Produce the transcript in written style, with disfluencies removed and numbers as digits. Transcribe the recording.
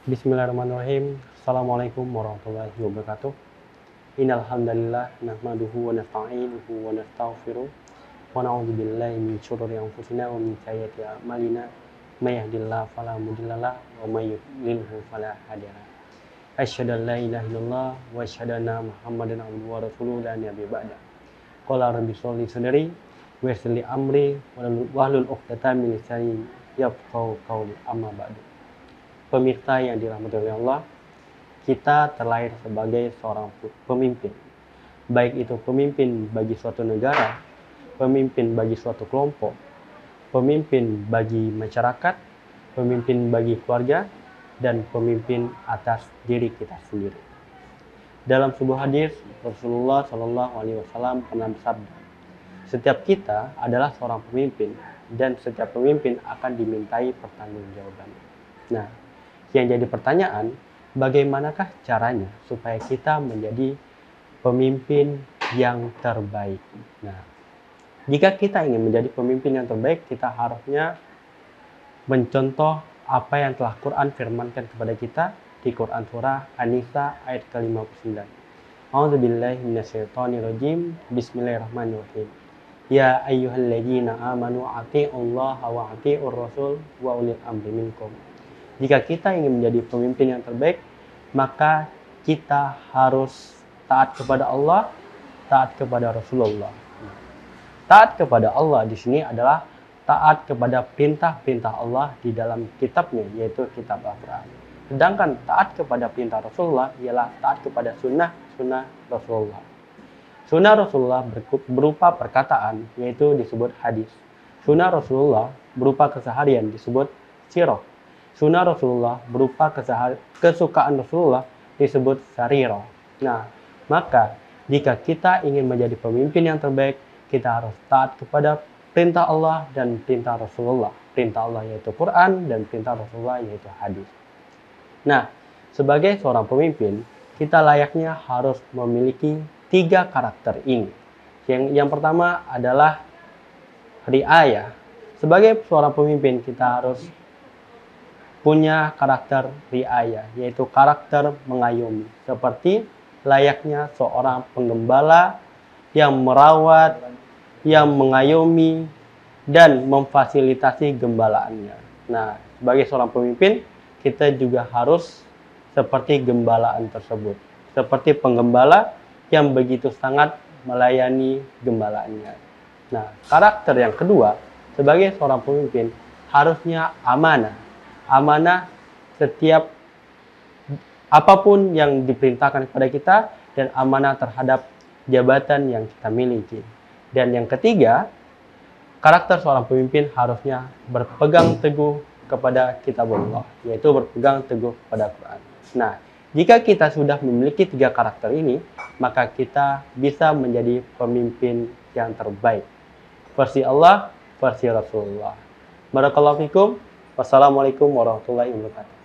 Bismillahirrahmanirrahim. Assalamualaikum warahmatullahi wabarakatuh. Innal hamdalillah nahmaduhu wa nasta'inuhu wa nastaghfiruh wa na'udzu billahi min syururi anfusina wa min sayyiati a'malina. May yahdihillahu fala mudhillalah wa may yudlilhu fala hadiyalah. Asyhadu an la ilaha illallah wa asyhadu anna Muhammadan abduhu wa rasuluhu la nabiyya ba'da. Qala rabbi sholli sadri wa yassir li amri wahlul 'uqdatam min lisani yafqahu qawli amma ba'du. Pemirsa yang dirahmati oleh Allah, kita terlahir sebagai seorang pemimpin. Baik itu pemimpin bagi suatu negara, pemimpin bagi suatu kelompok, pemimpin bagi masyarakat, pemimpin bagi keluarga, dan pemimpin atas diri kita sendiri. Dalam sebuah hadis, Rasulullah Shallallahu Alaihi Wasallam pernah bersabda, setiap kita adalah seorang pemimpin dan setiap pemimpin akan dimintai pertanggungjawaban. Nah, yang jadi pertanyaan, bagaimanakah caranya supaya kita menjadi pemimpin yang terbaik? Nah, jika kita ingin menjadi pemimpin yang terbaik, kita harusnya mencontoh apa yang telah Quran firmankan kepada kita di Quran surah An-Nisa ayat ke-59. A'udzubillahi minasyaitonirrajim. Bismillahirrahmanirrahim. Ya ayyuhalladzina amanu atiiullaha wa atiiur rasul wa ulil amri minkum. Jika kita ingin menjadi pemimpin yang terbaik, maka kita harus taat kepada Allah, taat kepada Rasulullah. Taat kepada Allah di sini adalah taat kepada perintah-perintah Allah di dalam kitabnya, yaitu kitab Al-Quran. Sedangkan taat kepada perintah Rasulullah ialah taat kepada sunnah Rasulullah. Sunnah Rasulullah berupa perkataan, yaitu disebut hadis. Sunnah Rasulullah berupa keseharian, disebut sirah. Sunnah Rasulullah berupa kesukaan Rasulullah disebut sarirah. Nah, maka jika kita ingin menjadi pemimpin yang terbaik, kita harus taat kepada perintah Allah dan perintah Rasulullah. Perintah Allah yaitu Quran dan perintah Rasulullah yaitu hadis. Nah, sebagai seorang pemimpin, kita layaknya harus memiliki 3 karakter ini. Yang pertama adalah riayah. Sebagai seorang pemimpin, kita harus punya karakter riayah, yaitu karakter mengayomi, seperti layaknya seorang penggembala yang merawat, yang mengayomi, dan memfasilitasi gembalaannya. Nah, sebagai seorang pemimpin, kita juga harus seperti gembalaan tersebut, seperti penggembala yang begitu sangat melayani gembalaannya. Nah, karakter yang kedua, sebagai seorang pemimpin, harusnya amanah. Amanah setiap apapun yang diperintahkan kepada kita dan amanah terhadap jabatan yang kita miliki. Dan yang ketiga, karakter seorang pemimpin harusnya berpegang teguh kepada kitab Allah, yaitu berpegang teguh kepada Quran. Nah, jika kita sudah memiliki 3 karakter ini, maka kita bisa menjadi pemimpin yang terbaik. Versi Allah, versi Rasulullah. Barakallahu fikum. Wassalamualaikum warahmatullahi wabarakatuh.